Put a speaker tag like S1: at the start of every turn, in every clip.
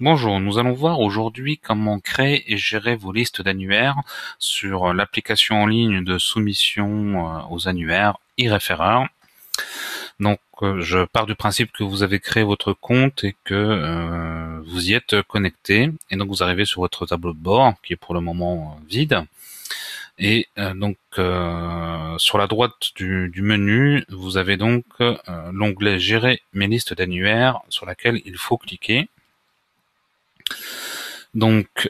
S1: Bonjour, nous allons voir aujourd'hui comment créer et gérer vos listes d'annuaires sur l'application en ligne de soumission aux annuaires eReferrer. Donc je pars du principe que vous avez créé votre compte et que vous y êtes connecté, et donc vous arrivez sur votre tableau de bord qui est pour le moment vide. Et sur la droite du menu, vous avez donc l'onglet Gérer mes listes d'annuaires sur laquelle il faut cliquer. Donc,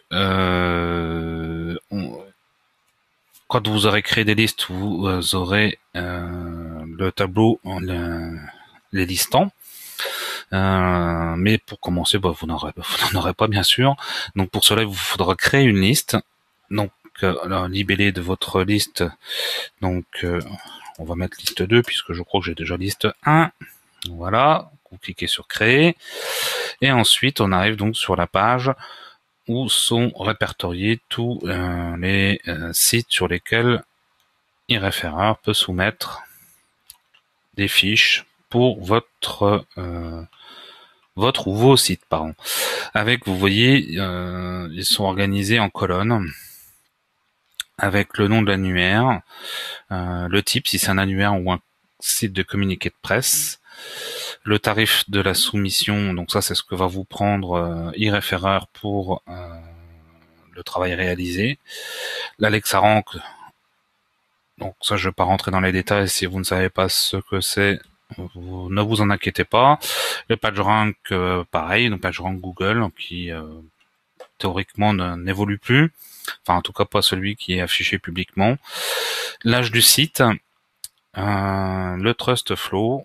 S1: quand vous aurez créé des listes, vous aurez le tableau, les listants. Mais pour commencer, vous n'en aurez pas, bien sûr. Donc pour cela, il vous faudra créer une liste. Donc le libellé de votre liste. Donc on va mettre liste 2 puisque je crois que j'ai déjà liste 1. Voilà. Vous cliquez sur créer. Et ensuite, on arrive donc sur la page où sont répertoriés tous les sites sur lesquels eReferrer peut soumettre des fiches pour votre ou vos sites, pardon. Avec, vous voyez, ils sont organisés en colonnes avec le nom de l'annuaire, le type, si c'est un annuaire ou un site de communiqué de presse, le tarif de la soumission, donc ça c'est ce que va vous prendre eReferrer pour le travail réalisé, l'Alexa Rank, donc ça je ne vais pas rentrer dans les détails, si vous ne savez pas ce que c'est, ne vous en inquiétez pas. Le PageRank, pareil, le PageRank Google, qui théoriquement n'évolue plus, enfin en tout cas pas celui qui est affiché publiquement. L'âge du site, le Trust Flow,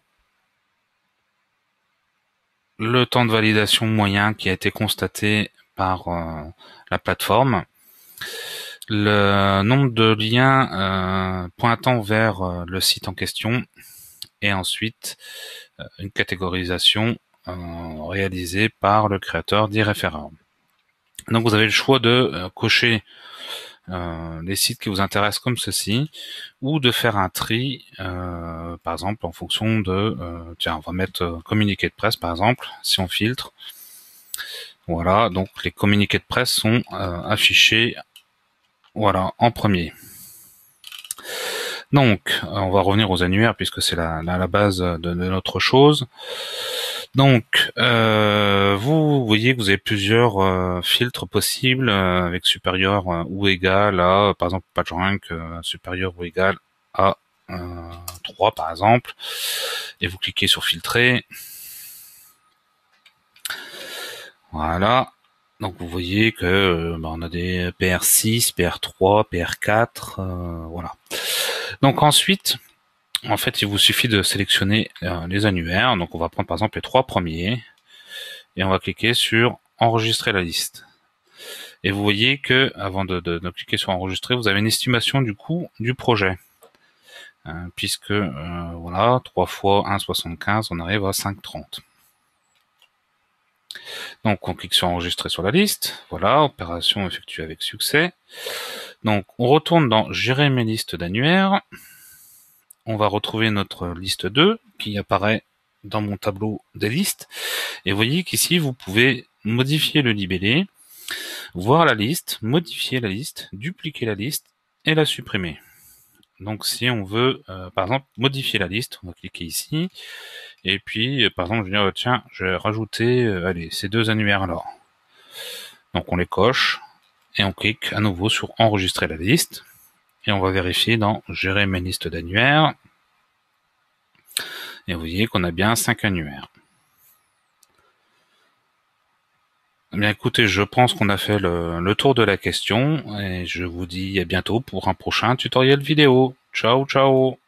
S1: le temps de validation moyen qui a été constaté par la plateforme, le nombre de liens pointant vers le site en question, et ensuite une catégorisation réalisée par le créateur d'eReferrer. Donc vous avez le choix de cocher les sites qui vous intéressent comme ceci, ou de faire un tri, par exemple en fonction de, tiens, on va mettre communiqué de presse par exemple, si on filtre. Voilà, donc les communiqués de presse sont affichés, voilà, en premier. Donc, on va revenir aux annuaires puisque c'est la base de notre chose. Donc, vous voyez que vous avez plusieurs filtres possibles avec supérieur ou égal à, par exemple, PageRank supérieur ou égal à 3 par exemple, et vous cliquez sur filtrer. Voilà. Donc vous voyez que on a des PR6, PR3, PR4, voilà. Donc ensuite, en fait, il vous suffit de sélectionner les annuaires. Donc on va prendre par exemple les 3 premiers et on va cliquer sur enregistrer la liste. Et vous voyez que avant de cliquer sur enregistrer, vous avez une estimation du coût du projet. Puisque voilà, 3 fois 1,75, on arrive à 5,30. Donc on clique sur enregistrer sur la liste. Voilà, opération effectuée avec succès. Donc on retourne dans gérer mes listes d'annuaires. On va retrouver notre liste 2 qui apparaît dans mon tableau des listes. Et vous voyez qu'ici, vous pouvez modifier le libellé, voir la liste, modifier la liste, dupliquer la liste et la supprimer. Donc si on veut, par exemple, modifier la liste, on va cliquer ici. Et puis, par exemple, je vais dire, tiens, je vais rajouter allez, ces 2 annuaires-là. Donc on les coche et on clique à nouveau sur enregistrer la liste. Et on va vérifier dans gérer mes listes d'annuaires. Et vous voyez qu'on a bien 5 annuaires. Eh bien écoutez, je pense qu'on a fait le tour de la question et je vous dis à bientôt pour un prochain tutoriel vidéo. Ciao, ciao!